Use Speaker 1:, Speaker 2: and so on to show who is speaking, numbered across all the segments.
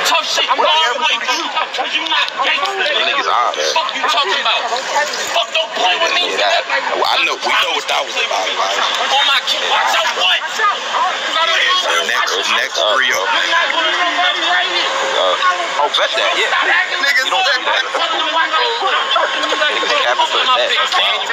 Speaker 1: tough shit far away from you, cause you not gangster.
Speaker 2: Them niggas are, man.
Speaker 1: Fuck you talking about? Fuck, don't play with me, nigga.
Speaker 2: I know, we know what that was about, man.
Speaker 1: On my kid, watch out, what?
Speaker 2: Next Rio. Oh, bet that, yeah. Niggas don't bet that. Niggas capping for the net.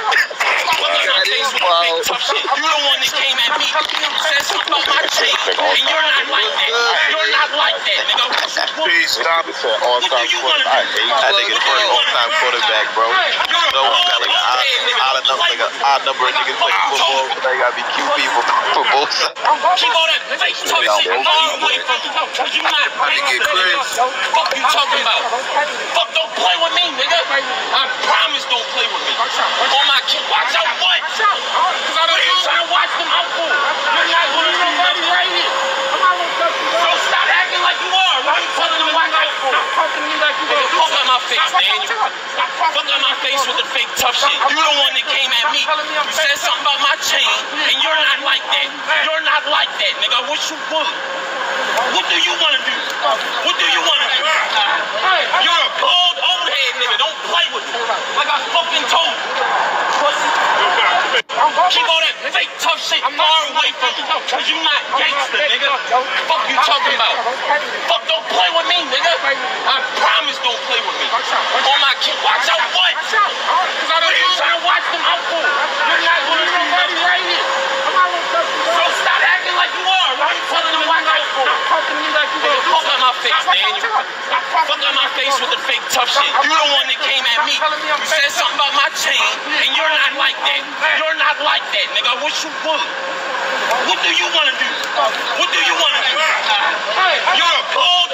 Speaker 1: You the one that came at me, said something about my chain, and you're not like that. You're not like that, nigga.
Speaker 2: Please stop. All-time quarterback. That nigga's first all-time quarterback, bro. No, got like an odd number of niggas playing football. They gotta be QB for both sides.
Speaker 1: Keep all that fake tough shit far away from you, cause you not gangster. Fuck you talking about? Fuck, don't play with me, nigga. I promise don't play with me. On my kid, watch out, what? Cause I don't even trying to watch them out for. You're not gonna do nobody right here. So stop acting like you are. Why you telling them watch out for? Fuck out my face, Daniel. Fuck out my face with the fake tough shit. You the one that came at me. You said something about my chain, and you're not like that. You're not like that, nigga. I wish you would. What do you want to do? What do you want to do? You're a bald old head nigga. Don't play with me. Like I fucking told you. Keep all that fake tough shit far away from me, cause you not gangster, nigga. Fuck you talking about? Fuck, don't play with me, nigga. I promise don't play with me. On my kid, watch out, what? Cause I don't even trying to watch them out for. You're not gonna do nobody right here. So stop acting like you are. Why you telling them watch out for? Fuck out my face, Daniel. Fuck out my face with the fake tough shit. You the one that came at me. You said something about my chain, and you're not like that. You're not like that, nigga. I wish you would. What do you want to do? What do you want to do? You're a bald